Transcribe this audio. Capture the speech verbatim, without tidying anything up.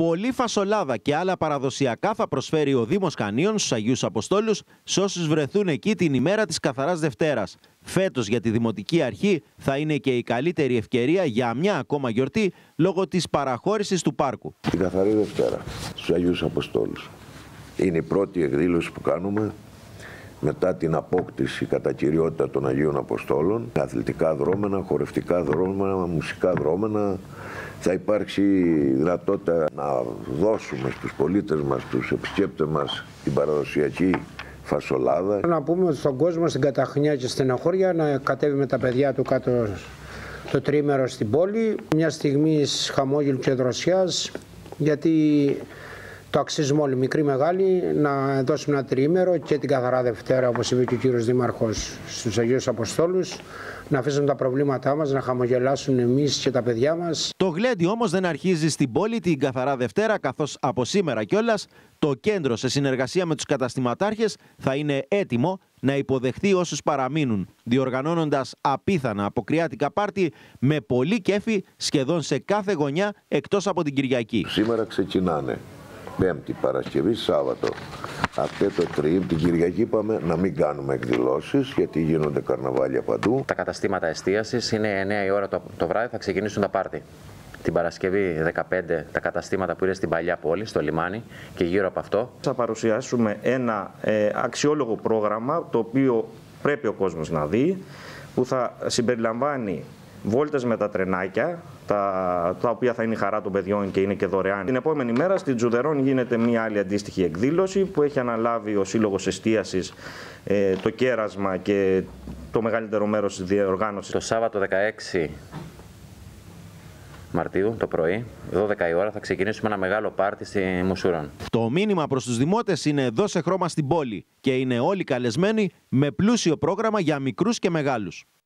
Πολύ φασολάδα και άλλα παραδοσιακά θα προσφέρει ο Δήμος Κανίων στους Αγίους Αποστόλους σε όσους βρεθούν εκεί την ημέρα της Καθαράς Δευτέρας. Φέτος για τη Δημοτική Αρχή θα είναι και η καλύτερη ευκαιρία για μια ακόμα γιορτή λόγω της παραχώρησης του πάρκου. Την Καθαρή Δευτέρα στους Αγίους Αποστόλους. Είναι η πρώτη εκδήλωση που κάνουμε μετά την απόκτηση κατά κυριότητα των Αγίων Αποστόλων. Αθλητικά δρόμενα, χορευτικά δρόμενα, μουσικά δρόμενα. Θα υπάρξει δυνατότητα να δώσουμε στους πολίτες μας, στους επισκέπτες μας την παραδοσιακή φασολάδα. Να πούμε στον κόσμο στην Καταχνιά και στην Αχώρια να κατέβει με τα παιδιά του κάτω το τρίμερο στην πόλη. Μια στιγμή χαμόγελου και δροσιάς, γιατί το αξίζουμε όλοι, μικροί μεγάλοι, να δώσουμε ένα τριήμερο και την Καθαρά Δευτέρα, όπως είπε και ο κύριος Δήμαρχος, στους Αγίους Αποστόλους, να αφήσουμε τα προβλήματά μας, να χαμογελάσουν εμείς και τα παιδιά μας. Το γλέντι όμως δεν αρχίζει στην πόλη την Καθαρά Δευτέρα, καθώς από σήμερα κιόλας το κέντρο σε συνεργασία με τους καταστηματάρχες θα είναι έτοιμο να υποδεχθεί όσους παραμείνουν, διοργανώνοντας απίθανα αποκριάτικα πάρτι με πολύ κέφι σχεδόν σε κάθε γωνιά εκτός από την Κυριακή. Σήμερα ξεκινάνε Πέμπτη, Παρασκευή, Σάββατο. Αυτό το τριήμερο, την Κυριακή είπαμε να μην κάνουμε εκδηλώσεις γιατί γίνονται καρναβάλια παντού. Τα καταστήματα εστίασης είναι εννιά η ώρα το, το βράδυ, θα ξεκινήσουν τα πάρτι. Την Παρασκευή δεκαπέντε τα καταστήματα που είναι στην παλιά πόλη, στο λιμάνι και γύρω από αυτό. Θα παρουσιάσουμε ένα ε, αξιόλογο πρόγραμμα το οποίο πρέπει ο κόσμος να δει, που θα συμπεριλαμβάνει βόλτες με τα τρενάκια, τα, τα οποία θα είναι η χαρά των παιδιών και είναι και δωρεάν. Την επόμενη μέρα στην Τζουδερών γίνεται μια άλλη αντίστοιχη εκδήλωση που έχει αναλάβει ο Σύλλογος Εστίασης ε, το κέρασμα και το μεγαλύτερο μέρος της διοργάνωσης. Το Σάββατο δεκαέξι Μαρτίου το πρωί, δώδεκα η ώρα, θα ξεκινήσουμε ένα μεγάλο πάρτι στη Μουσούραν. Το μήνυμα προς τους δημότες είναι δώσε χρώμα στην πόλη και είναι όλοι καλεσμένοι με πλούσιο πρόγραμμα για μικρούς και μεγάλους.